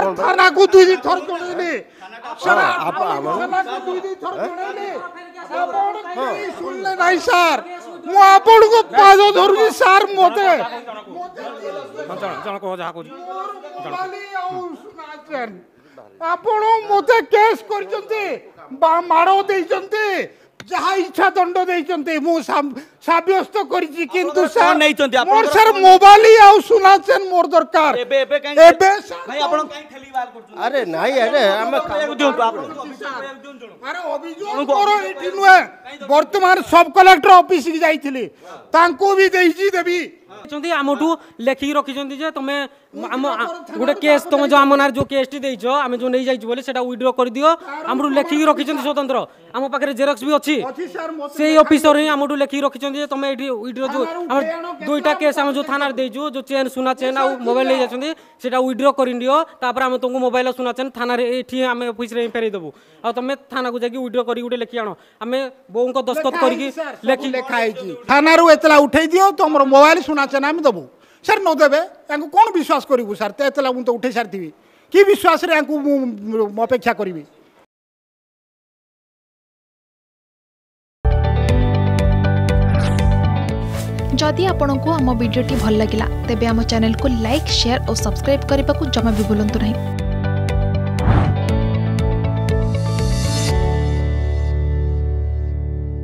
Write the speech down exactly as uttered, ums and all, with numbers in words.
थाना को दुई दिन थर जणैले सर थाना को दुई दिन थर जणैले आपण केही सुनले नाही सर मु आपण को पाद धरुची सर मते जण जण को जा को आपण मते केस करचंती बा मारो देइचंती जहा इच्छा दंड देइचंती मु साब्यस्त करिछि किंतु सर नहीं चंती मोर सर मोबाइल आ सुना चेन मोर दरकार एबे एबे काई एबे भाई आपण काई ठेली बाल करछु अरे नाही अरे हम दियो तो आपण अरे अभियोग करो एठी नुए वर्तमान सब कलेक्टर ऑफिस की जाइथिली तांको भी देइछि देबी चंती आमठू लेखि रखि चंती जे तमे आम गोटे केस तुम जो आम नार जो केस टी देइछो आमे जो नै जाइछु बोले सेटा विड्रॉ कर दियो हमरु लेखि रखि चंती स्वतंत्र आम पाखरे जेरॉक्स भी अछि सेही ऑफिसर ही आमठू लेखि रखि चंती जे तमे एठी विड्रॉ जो हम दुईटा केस आम जो थाना देइछु जो चेन सुना चेन आ मोबाइल ले जाचंती सेटा विड्रॉ कर दियो तापर आम तुमको मोबाइल सुना चेन थाना रे एठी आमे ऑफिस रे फेरै देबु आ तमे थाना को जाकी विड्रॉ करी गुटे लेखि आनो आमे बों को दस्तखत करी लेखि लेखाई छी थाना रू एतला उठै दियो तमरो मोबाइल सुना चेन आमे देबु सर न देबे यांको कोन विश्वास करिवु सर ते एतला मु तो उठै सारथिबी की विश्वास रे यांको मु अपेक्षा करिवि जदि आपंक आम भिडी भल लगा तेब आम चैनल को लाइक शेयर और सब्सक्राइब करने को जमा भी भूलु नहीं।